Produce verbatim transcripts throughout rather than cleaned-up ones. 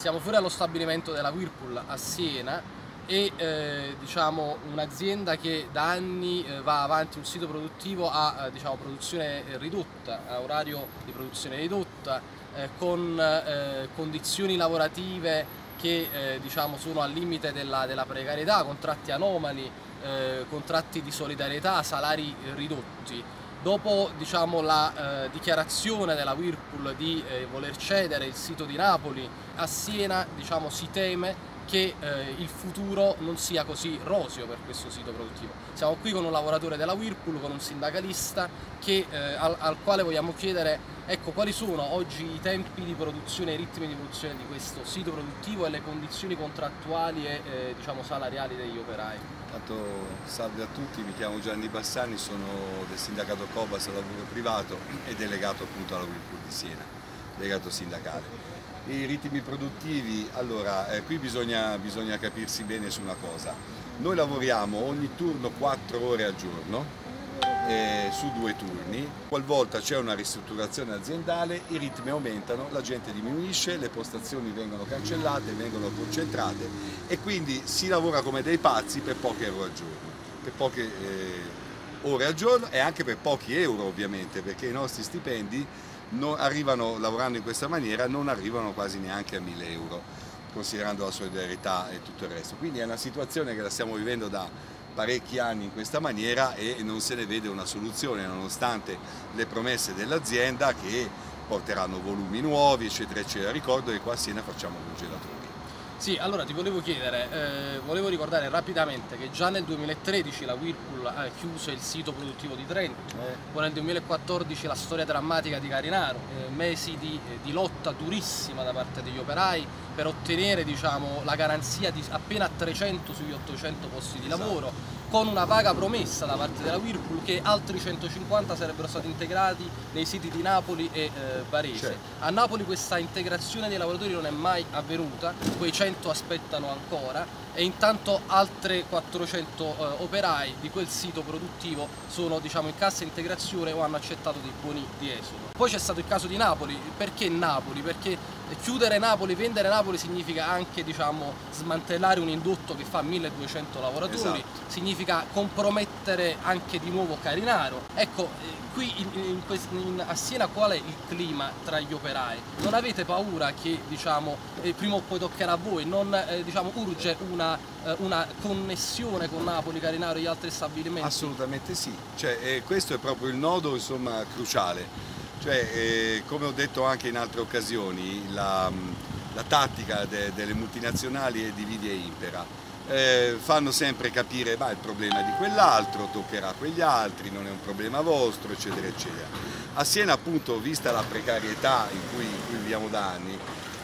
Siamo fuori allo stabilimento della Whirlpool a Siena e eh, diciamo, un'azienda che da anni eh, va avanti un sito produttivo a eh, diciamo, produzione ridotta, a orario di produzione ridotta, eh, con eh, condizioni lavorative che eh, diciamo, sono al limite della, della precarietà, contratti anomali, eh, contratti di solidarietà, salari ridotti. Dopo diciamo, la eh, dichiarazione della Whirlpool di eh, voler cedere il sito di Napoli a Siena, diciamo, si teme che eh, il futuro non sia così roseo per questo sito produttivo. Siamo qui con un lavoratore della Whirlpool, con un sindacalista che, eh, al, al quale vogliamo chiedere ecco, quali sono oggi i tempi di produzione, i ritmi di produzione di questo sito produttivo e le condizioni contrattuali e eh, diciamo, salariali degli operai. Intanto salve a tutti, mi chiamo Gianni Bassani, sono del sindacato Cobas Lavoro Privato e delegato appunto alla Whirlpool di Siena, delegato sindacale. I ritmi produttivi, allora eh, qui bisogna, bisogna capirsi bene su una cosa. Noi lavoriamo ogni turno quattro ore al giorno, eh, su due turni. Qualvolta c'è una ristrutturazione aziendale i ritmi aumentano, la gente diminuisce, le postazioni vengono cancellate, vengono concentrate e quindi si lavora come dei pazzi per poche euro al giorno, per poche eh, ore al giorno e anche per pochi euro ovviamente, perché i nostri stipendi non arrivano, lavorando in questa maniera, non arrivano quasi neanche a mille euro, considerando la solidarietà e tutto il resto. Quindi è una situazione che la stiamo vivendo da parecchi anni in questa maniera e non se ne vede una soluzione, nonostante le promesse dell'azienda che porteranno volumi nuovi, eccetera, eccetera. Ricordo che qua a Siena facciamo congelatori. Sì, allora ti volevo chiedere, eh, volevo ricordare rapidamente che già nel duemilatredici la Whirlpool ha chiuso il sito produttivo di Trento, eh. poi nel duemilaquattordici la storia drammatica di Carinaro, eh, mesi di, eh, di lotta durissima da parte degli operai per ottenere diciamo, la garanzia di appena trecento sugli ottocento posti di lavoro, esatto. Con una vaga promessa da parte della Whirlpool che altri centocinquanta sarebbero stati integrati nei siti di Napoli e eh, Varese. Certo. A Napoli questa integrazione dei lavoratori non è mai avvenuta, quei cento aspettano ancora e intanto altre quattrocento eh, operai di quel sito produttivo sono diciamo, in cassa integrazione o hanno accettato dei buoni di esodo. Poi c'è stato il caso di Napoli. Perché Napoli? Perché chiudere Napoli, vendere Napoli significa anche diciamo, smantellare un indotto che fa milleduecento lavoratori, esatto. Significa compromettere anche di nuovo Carinaro. Ecco, eh, qui in, in, in, a Siena qual è il clima tra gli operai? Non avete paura che diciamo, eh, prima o poi toccherà a voi? Non eh, diciamo, urge una, eh, una connessione con Napoli, Carinaro e gli altri stabilimenti? Assolutamente sì, cioè, eh, questo è proprio il nodo insomma, cruciale. Cioè, eh, come ho detto anche in altre occasioni, la, la tattica de, delle multinazionali è dividi e impera. Eh, fanno sempre capire ma il problema è di quell'altro, toccherà a quegli altri, non è un problema vostro, eccetera, eccetera. A Siena, appunto, vista la precarietà in cui, in cui viviamo da anni,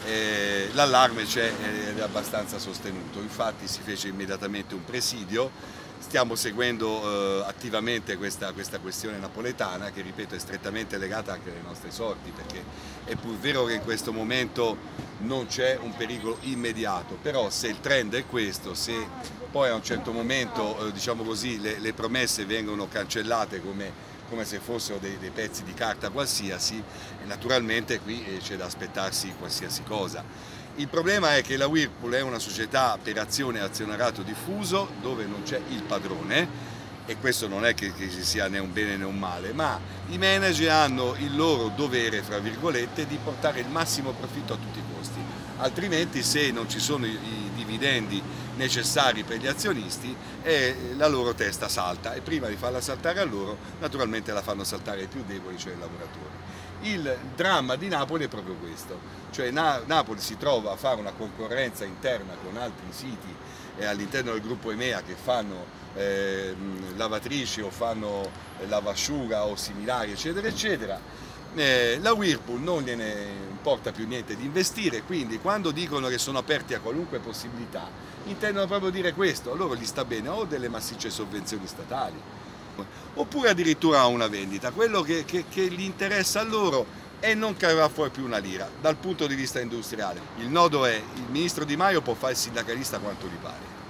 eh, l'allarme c'è ed è abbastanza sostenuto. Infatti si fece immediatamente un presidio. Stiamo seguendo eh, attivamente questa, questa questione napoletana che, ripeto, è strettamente legata anche alle nostre sorti, perché è pur vero che in questo momento non c'è un pericolo immediato, però se il trend è questo, se poi a un certo momento eh, diciamo così, le, le promesse vengono cancellate come, come se fossero dei, dei pezzi di carta qualsiasi, naturalmente qui eh, c'è da aspettarsi qualsiasi cosa. Il problema è che la Whirlpool è una società per azione e azionariato diffuso dove non c'è il padrone e questo non è che, che ci sia né un bene né un male, ma i manager hanno il loro dovere, fra virgolette, di portare il massimo profitto a tutti i costi, altrimenti se non ci sono i, i dividendi necessari per gli azionisti eh, la loro testa salta e prima di farla saltare a loro naturalmente la fanno saltare ai più deboli, cioè i lavoratori. Il dramma di Napoli è proprio questo, cioè Na Napoli si trova a fare una concorrenza interna con altri siti eh, all'interno del gruppo EMEA che fanno eh, lavatrici o fanno lavasciuga o similari, eccetera, eccetera. Eh, la Whirlpool non gliene importa più niente di investire, quindi quando dicono che sono aperti a qualunque possibilità intendono proprio dire questo, a loro gli sta bene o delle massicce sovvenzioni statali oppure addirittura una vendita. Quello che, che, che gli interessa a loro è non caverà fuori più una lira dal punto di vista industriale. Il nodo è il ministro Di Maio può fare il sindacalista quanto gli pare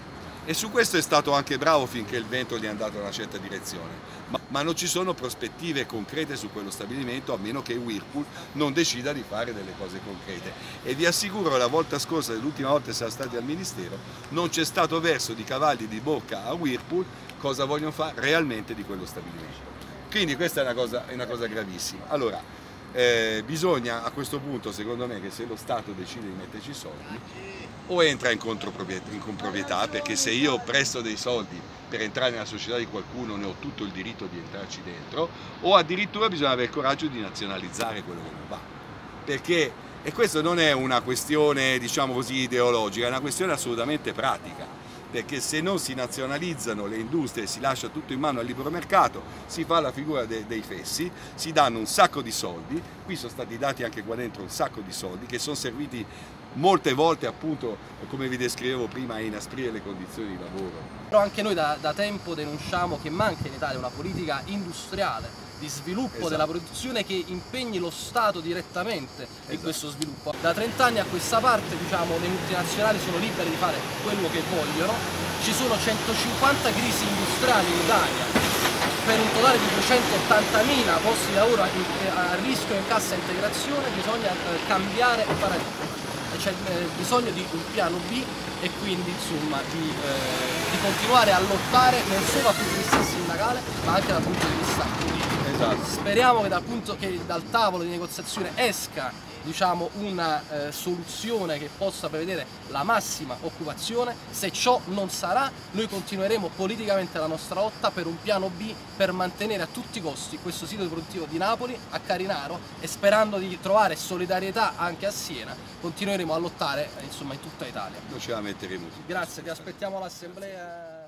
E su questo è stato anche bravo finché il vento gli è andato in una certa direzione. Ma, ma non ci sono prospettive concrete su quello stabilimento, a meno che Whirlpool non decida di fare delle cose concrete. E vi assicuro, la volta scorsa, l'ultima volta che siamo stati al Ministero, non c'è stato verso di cavalli di bocca a Whirlpool cosa vogliono fare realmente di quello stabilimento. Quindi questa è una cosa, è una cosa gravissima. Allora, eh, bisogna a questo punto, secondo me, che se lo Stato decide di metterci i soldi, o entra in controproprietà, in comproprietà, perché se io presto dei soldi per entrare nella società di qualcuno ne ho tutto il diritto di entrarci dentro, o addirittura bisogna avere il coraggio di nazionalizzare quello che non va. Perché, e questa non è una questione, diciamo così, ideologica, è una questione assolutamente pratica. Perché se non si nazionalizzano le industrie e si lascia tutto in mano al libero mercato, si fa la figura de, dei fessi, si danno un sacco di soldi, qui sono stati dati anche qua dentro un sacco di soldi che sono serviti molte volte, appunto, come vi descrivevo prima, a inasprire le condizioni di lavoro. Però anche noi da, da tempo denunciamo che manca in Italia una politica industriale di sviluppo, esatto, della produzione che impegni lo Stato direttamente, esatto, in questo sviluppo. Da trent'anni a questa parte, diciamo, le multinazionali sono libere di fare quello che vogliono, ci sono centocinquanta crisi industriali in Italia per un totale di duecentottantamila posti di lavoro a rischio in cassa integrazione. Bisogna cambiare paradigma, c'è bisogno di un piano B e quindi, insomma, di, eh, di continuare a lottare non solo dal punto di vista sindacale ma anche dal punto di vista politico. Esatto. Speriamo che dal, punto, che dal tavolo di negoziazione esca, diciamo, una eh, soluzione che possa prevedere la massima occupazione. Se ciò non sarà, noi continueremo politicamente la nostra lotta per un piano B per mantenere a tutti i costi questo sito produttivo di Napoli, a Carinaro, e sperando di trovare solidarietà anche a Siena continueremo a lottare, insomma, in tutta Italia. Noi ce la metteremo tutti. Grazie, ti aspettiamo all'assemblea.